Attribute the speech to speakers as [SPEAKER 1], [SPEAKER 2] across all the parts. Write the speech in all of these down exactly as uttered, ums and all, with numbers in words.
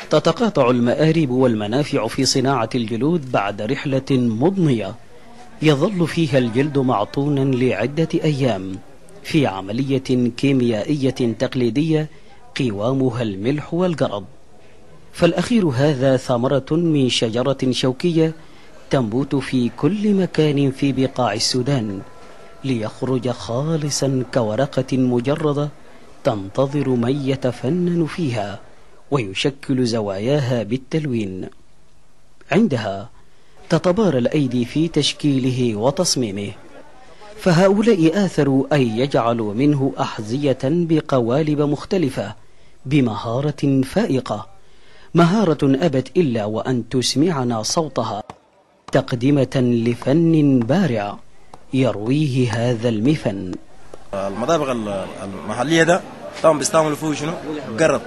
[SPEAKER 1] تتقاطع المآرب والمنافع في صناعة الجلود بعد رحلة مضنية يظل فيها الجلد معطونا لعدة أيام في عملية كيميائية تقليدية قوامها الملح والجرد. فالأخير هذا ثمرة من شجرة شوكية تنبت في كل مكان في بقاع السودان ليخرج خالصا كورقة مجردة تنتظر من يتفنن فيها ويشكل زواياها بالتلوين. عندها تتبارى الأيدي في تشكيله وتصميمه، فهؤلاء آثروا أن يجعلوا منه أحذية بقوالب مختلفة بمهارة فائقة، مهارة أبت إلا وأن تسمعنا صوتها تقدمة لفن بارع يرويه هذا المفن.
[SPEAKER 2] المطابخ المحلية ده طبعا بيستعملوا فيه شنو؟ قرض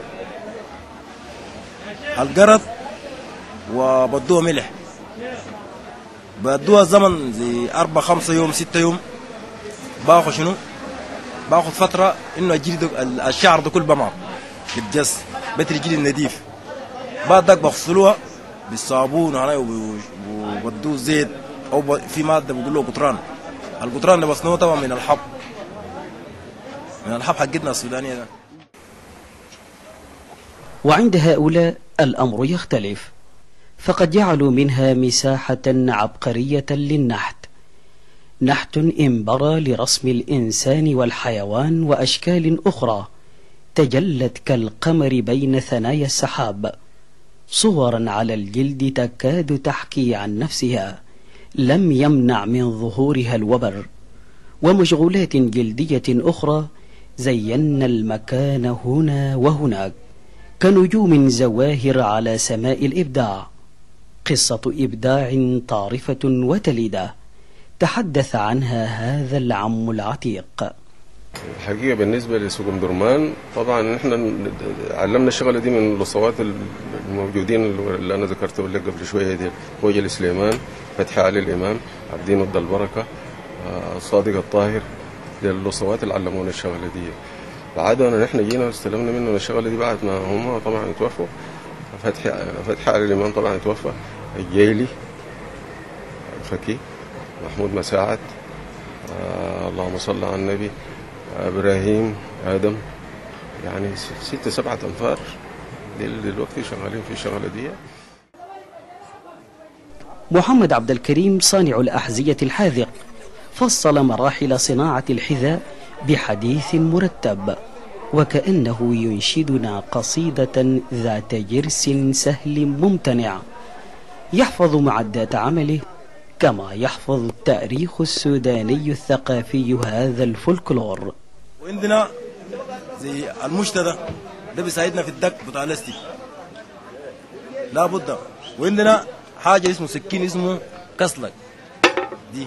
[SPEAKER 2] القرض وبدوها ملح، بدوها زمن زي أربع خمسة يوم ستة يوم، باخذ شنو؟ باخذ فترة إنه الجلد الشعر ده كل بمعه بتجس بتري الجلد النظيف، بعد ذاك بغسلوها بالصابون وبدوه زيت أو في مادة بيقول له قطران. القطران ده بصنوه طبعا من الحب، من الحب حقتنا السودانية ده.
[SPEAKER 1] وعند هؤلاء الأمر يختلف، فقد جعلوا منها مساحة عبقرية للنحت، نحت انبرى لرسم الإنسان والحيوان وأشكال أخرى تجلت كالقمر بين ثنايا السحاب، صورا على الجلد تكاد تحكي عن نفسها لم يمنع من ظهورها الوبر، ومشغولات جلدية أخرى زينا المكان هنا وهناك كنجوم زواهر على سماء الإبداع، قصة إبداع طارفة وتليدة تحدث عنها هذا العم العتيق.
[SPEAKER 3] الحقيقة بالنسبة لسوق أم درمان طبعا احنا علمنا الشغلة دي من الأسطوات الموجودين اللي أنا ذكرته لك قبل شوية دي، خوجة السليمان، فتحي علي الإمام، عبدين ود البركة، صادق الطاهر، دي الأسطوات اللي علمونا الشغلة دي. بعدنا نحن جينا واستلمنا منهم الشغلة دي بعد ما هم طبعا توفوا. فتحي فتحي علي الإمام طبعا توفى، الجيلي الفكي، محمود مساعد، آه اللهم صل على النبي، إبراهيم آدم، يعني ستة سبعة أنفار دلوقتي شغالين في الشغلة دي.
[SPEAKER 1] محمد عبد الكريم صانع الأحذية الحاذق فصل مراحل صناعة الحذاء بحديث مرتب، وكأنه ينشدنا قصيدة ذات جرس سهل ممتنع يحفظ معدات عمله كما يحفظ التاريخ السوداني الثقافي هذا الفولكلور.
[SPEAKER 2] وعندنا زي المشتدى ده بيساعدنا في الدق بتاع الاستيك لا بد، وعندنا حاجة اسمه سكين اسمه كسلك دي،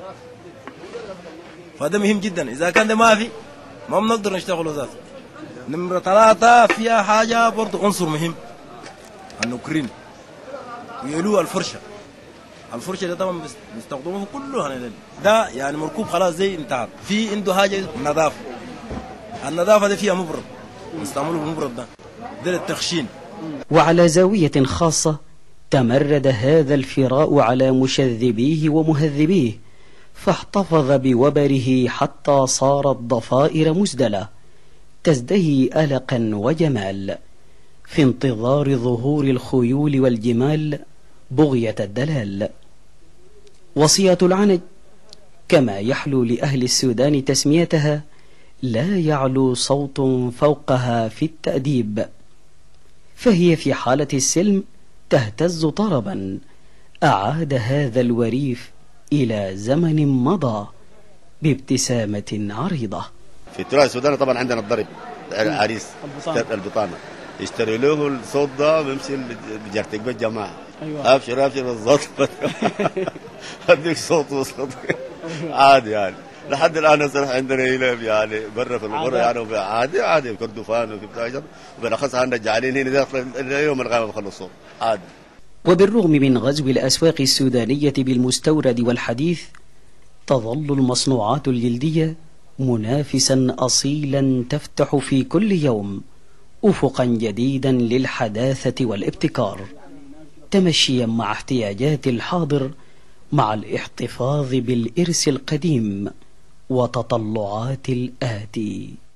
[SPEAKER 2] فده مهم جدا. إذا كان ده ما في ما بنقدر نشتغل ذات. نمرة ثلاثة فيها حاجة برضه عنصر مهم، النكرين ويلوه الفرشة. الفرشة ده طبعا بيستخدموه كله هنا ده يعني مركوب خلاص زي انتهى. في عنده حاجة نظافة، النظافة ده فيها مبرد بيستعملوا المبرد ده ده للتخشين.
[SPEAKER 1] وعلى زاوية خاصة تمرد هذا الفراء على مشذبيه ومهذبيه، فاحتفظ بوبره حتى صارت ضفائر مزدلة تزدهي ألقا وجمال في انتظار ظهور الخيول والجمال بغية الدلال. وصيات العنج كما يحلو لأهل السودان تسميتها لا يعلو صوت فوقها في التأديب، فهي في حالة السلم تهتز طربا. أعاد هذا الوريف إلى زمن مضى بابتسامة عريضة.
[SPEAKER 4] في التراث السوداني طبعا عندنا الضرب العريس البطانة يشتري له الصوت ده ويمشي بجرتك بالجماعة. أيوة. ابشر ابشر الصوت اديك صوت وصوت عادي يعني. لحد الان صراحه عندنا هنا يعني برا في القرى يعني عادي عادي كردفان وكبتاجر، وبالاخص عندنا جعلين هنا داخل اليوم الغابه بخلص الصوت عادي.
[SPEAKER 1] وبالرغم من غزو الاسواق السودانيه بالمستورد والحديث، تظل المصنوعات الجلديه منافسا اصيلا تفتح في كل يوم أفقا جديدا للحداثة والابتكار، تمشيا مع احتياجات الحاضر مع الاحتفاظ بالإرث القديم وتطلعات الآتي.